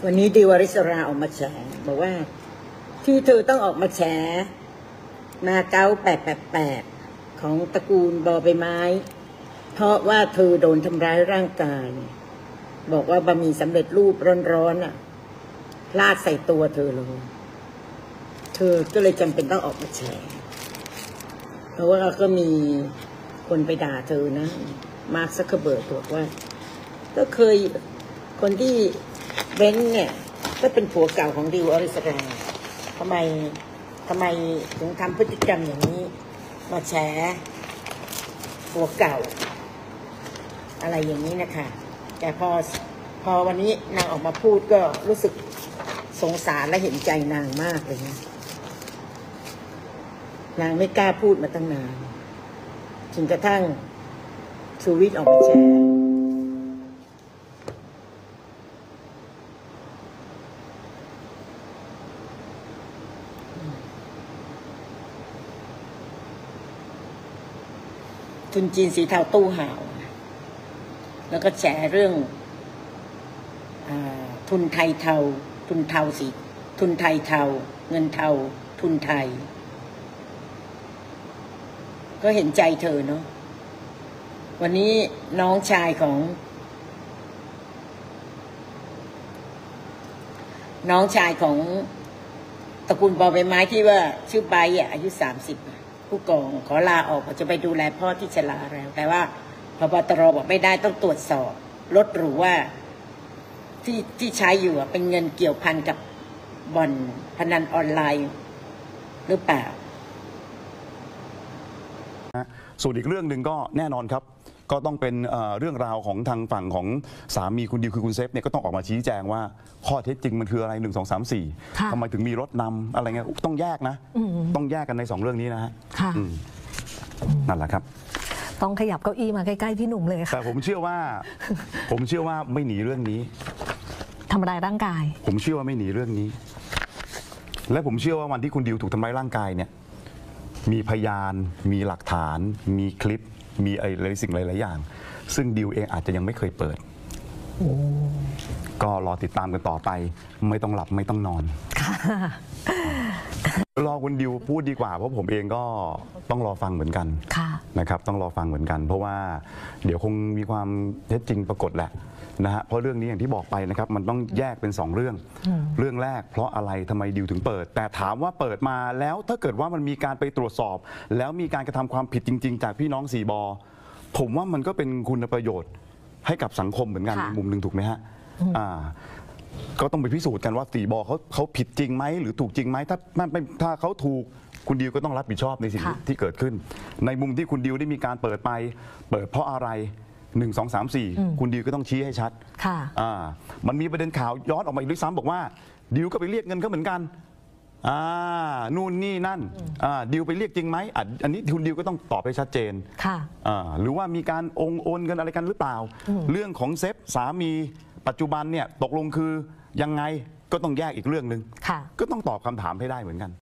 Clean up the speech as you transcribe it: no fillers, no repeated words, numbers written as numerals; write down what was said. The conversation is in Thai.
วันนี้ดิวอริสราออกมาแฉบอกว่าที่เธอต้องออกมาแฉมาเก๊า888ของตระกูลบอใบไม้เพราะว่าเธอโดนทำร้ายร่างกายบอกว่าบะหมี่สำเร็จรูปร้อนๆน่ะลาดใส่ตัวเธอเลยเธอก็เลยจำเป็นต้องออกมาแฉเพราะว่าก็มีคนไปด่าเธอนะมาร์ค ซักเคอร์เบิร์กบอกว่าก็เคยคนที่เบนซ์เนี่ยก็เป็นผัวเก่าของดิวอริสราทำไมถึงทำพฤติกรรมอย่างนี้มาแฉผัวเก่าอะไรอย่างนี้นะคะแต่พอวันนี้นางออกมาพูดก็รู้สึกสงสารและเห็นใจนางมากเลยนะนางไม่กล้าพูดมาตั้งนานจนกระทั่งชูวิทย์ออกมาแฉทุนจีนสีเทาตู้ห่าวแล้วก็แฉเรื่องทุนไทยเทาทุนเทาสีทุนไทยเทาเงินเทาทุนไทยก็เห็นใจเธอเนาะวันนี้น้องชายของตระกูลบอใบไม้ที่ว่าชื่อไบอายุ30ผู้กองขอลาออกจะไปดูแลพ่อที่ชราแล้วแต่ว่าพบตรบอกไม่ได้ต้องตรวจสอบรถหรูว่าที่ใช้อยู่เป็นเงินเกี่ยวพันกับบ่อนพนันออนไลน์หรือเปล่าส่วนอีกเรื่องหนึ่งก็แน่นอนครับก็ต้องเป็นเรื่องราวของทางฝั่งของสามีคุณดิวคือคุณเซฟเนี่ยก็ต้องออกมาชี้แจงว่าข้อเท็จจริงมันคืออะไร1 2 3 4ทำไมถึงมีรถนำอะไรเงี้ยต้องแยกนะต้องแยกกันใน2เรื่องนี้นะฮะนั่นแหละครับต้องขยับเก้าอี้มาใกล้ๆพี่หนุ่มเลยค่ะแต่ผมเชื่อว่าไม่หนีเรื่องนี้ทำร้ายร่างกายผมเชื่อว่าไม่หนีเรื่องนี้และผมเชื่อว่าวันที่คุณดิวถูกทำร้ายร่างกายเนี่ยมีพยานมีหลักฐานมีคลิปมีอะไรสิ่งหลายๆอย่างซึ่งดิวเองอาจจะยังไม่เคยเปิดก็รอติดตามกันต่อไปไม่ต้องหลับไม่ต้องนอนรอคุณดิวพูดดีกว่าเพราะผมเองก็ต้องรอฟังเหมือนกันนะครับต้องรอฟังเหมือนกันเพราะว่าเดี๋ยวคงมีความเท็จจริงปรากฏแหละนะฮะเพราะเรื่องนี้อย่างที่บอกไปนะครับมันต้องแยกเป็น2เรื่องเรื่องแรกเพราะอะไรทำไมดิวถึงเปิดแต่ถามว่าเปิดมาแล้วถ้าเกิดว่ามันมีการไปตรวจสอบแล้วมีการกระทำความผิดจริงๆจากพี่น้อง4 บผมว่ามันก็เป็นคุณประโยชน์ให้กับสังคมเหมือนกันในมุมหนึ่งถูกไหมฮะก็ต้องไปพิสูจน์กันว่า4 บเขาผิดจริงไหมหรือถูกจริงไหมถ้าเขาถูกคุณดิวก็ต้องรับผิดชอบในสิ่งที่เกิดขึ้นในมุมที่คุณดิวได้มีการเปิดเพราะอะไร1 2 3 4คุณดิวก็ต้องชี้ให้ชัดมันมีประเด็นข่าวย้อนออกมาอีกด้วยซ้ำบอกว่าดิวก็ไปเรียกเงินเขาเหมือนกันนู่นนี่นั่นดิวไปเรียกจริงไหมอันนี้คุณดิวก็ต้องตอบให้ชัดเจนหรือว่ามีการโอนเงินอะไรกันหรือเปล่าเรื่องของเซฟสามีปัจจุบันเนี่ยตกลงคือยังไงก็ต้องแยกอีกเรื่องหนึ่งก็ต้องตอบคำถามให้ได้เหมือนกัน